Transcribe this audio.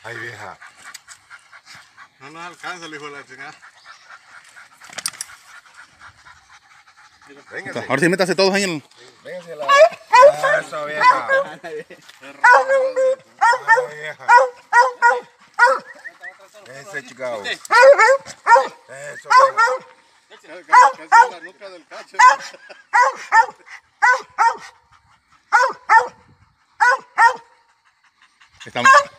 Ay, vieja. No nos alcanza el hijo de la chingada. Véngase. Ahora sí métase todos ahí en el... Véngase la... Eso, vieja. Ay, vieja. Ese chingado. Eso, vieja. Casi la nuca del cacho. Estamos...